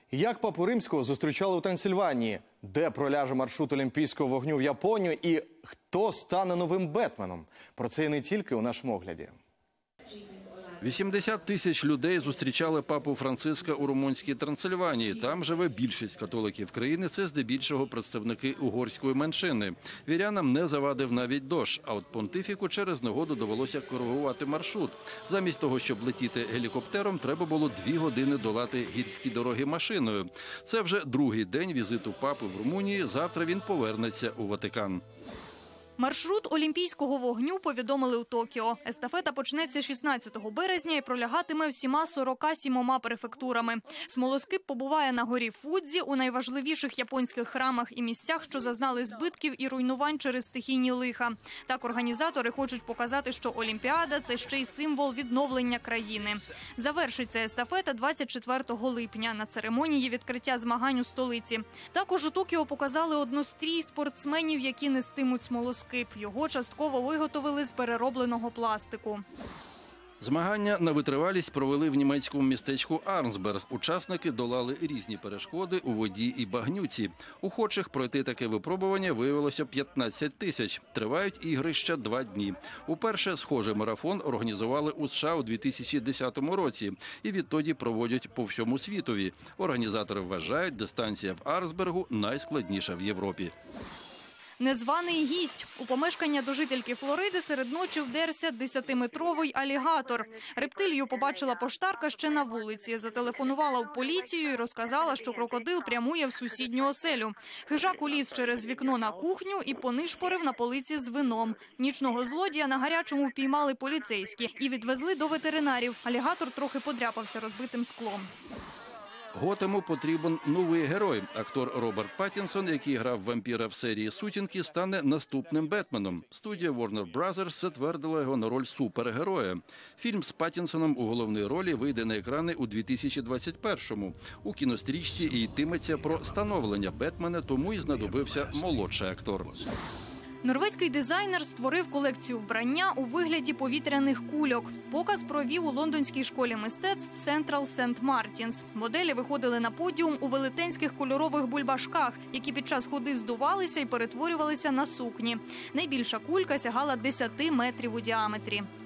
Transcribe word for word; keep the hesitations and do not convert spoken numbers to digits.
Як папу Римського зустрічали у Трансильванії? Де проляже маршрут олімпійського вогню в Японію? І хто стане новим Бетменом? Про це і не тільки у нашому огляді. вісімдесят тисяч людей зустрічали папу Франциска у румунській Трансильванії. Там живе більшість католиків країни, це здебільшого представники угорської меншини. Вірянам не завадив навіть дощ, а от понтифіку через негоду довелося коригувати маршрут. Замість того, щоб летіти гелікоптером, треба було дві години долати гірські дороги машиною. Це вже другий день візиту папи в Румунії, завтра він повернеться у Ватикан. Маршрут олімпійського вогню повідомили у Токіо. Естафета почнеться шістнадцятого березня і пролягатиме всіма сорока сімома префектурами. Смолоскип побуває на горі Фудзі, у найважливіших японських храмах і місцях, що зазнали збитків і руйнувань через стихійні лиха. Так організатори хочуть показати, що Олімпіада – це ще й символ відновлення країни. Завершиться естафета двадцять четвертого липня на церемонії відкриття змагань у столиці. Також у Токіо показали однострій спортсменів, які нестимуть смолоскип. Його частково виготовили з переробленого пластику. Змагання на витривалість провели в німецькому містечку Арнсберг. Учасники долали різні перешкоди у воді і багнюці. Охочих пройти таке випробування виявилося п'ятнадцять тисяч. Тривають ігрища два дні. Уперше схожий марафон організували у США у дві тисячі десятому році. І відтоді проводять по всьому світові. Організатори вважають, дистанція в Арнсбергу найскладніша в Європі. Незваний гість. У помешкання до жительки Флориди серед ночі вдерся десятиметровий алігатор. Рептилію побачила поштарка ще на вулиці. Зателефонувала в поліцію і розказала, що крокодил прямує в сусідню оселю. Хижак уліз через вікно на кухню і понишпорив на полиці з вином. Нічного злодія на гарячому впіймали поліцейські і відвезли до ветеринарів. Алігатор трохи подряпався розбитим склом. Готему потрібен новий герой. Актор Роберт Паттінсон, який грав вампіра в серії «Сутінки», стане наступним Бетменом. Студія Warner Brothers затвердила його на роль супергероя. Фільм з Паттінсоном у головній ролі вийде на екрани у дві тисячі двадцять першому. У кінострічці і йтиметься про становлення Бетмена, тому і знадобився молодший актор. Норвезький дизайнер створив колекцію вбрання у вигляді повітряних кульок. Показ провів у лондонській школі мистецтв Central Сент Мартінс. Моделі виходили на подіум у велетенських кольорових бульбашках, які під час ходи здувалися і перетворювалися на сукні. Найбільша кулька сягала десяти метрів у діаметрі.